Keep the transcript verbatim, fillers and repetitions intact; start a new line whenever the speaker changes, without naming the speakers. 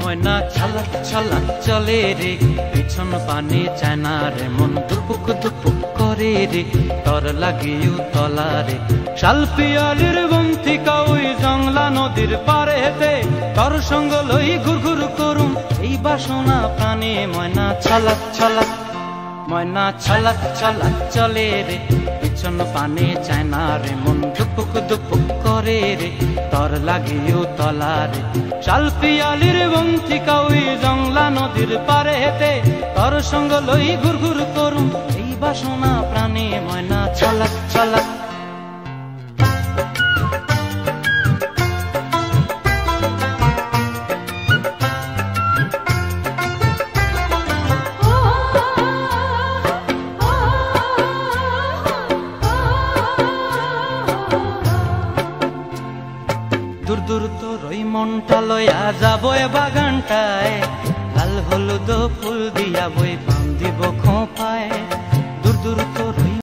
ময়না ছালাক ছালাক চলে রে, পিছন পানে চায় না রে, মন দুপুক দুপুক করে রে, তর লাগিও তলা রে। শালপিয়ালির বন্থিকা ওই জংলা নদীর পারে হেতে, তর সঙ্গ লই ঘুর ঘুর করুম এই বাসনা প্রাণে। ময়না ছালাক ছালাক, ময়না ছালাক ছালাক চলে রে, পিছন পানে চায় না রে, মন দুপুক দুপুক করে রে, তর লাগিও তলা রে। শালপিয়ালির বন্থিকা ওই জংলা নদীর পারে হেতে, তর সঙ্গ লই ঘুর ঘুর করুম এই বাসনা প্রাণে। ময়না ছালাক ছালাক। দূর দূর তোর ওই মনটা লইয়া যাবো এ বাগানটায়, লাল হলুদ ফুল দিয়া বই পাম দিব খোঁপায়।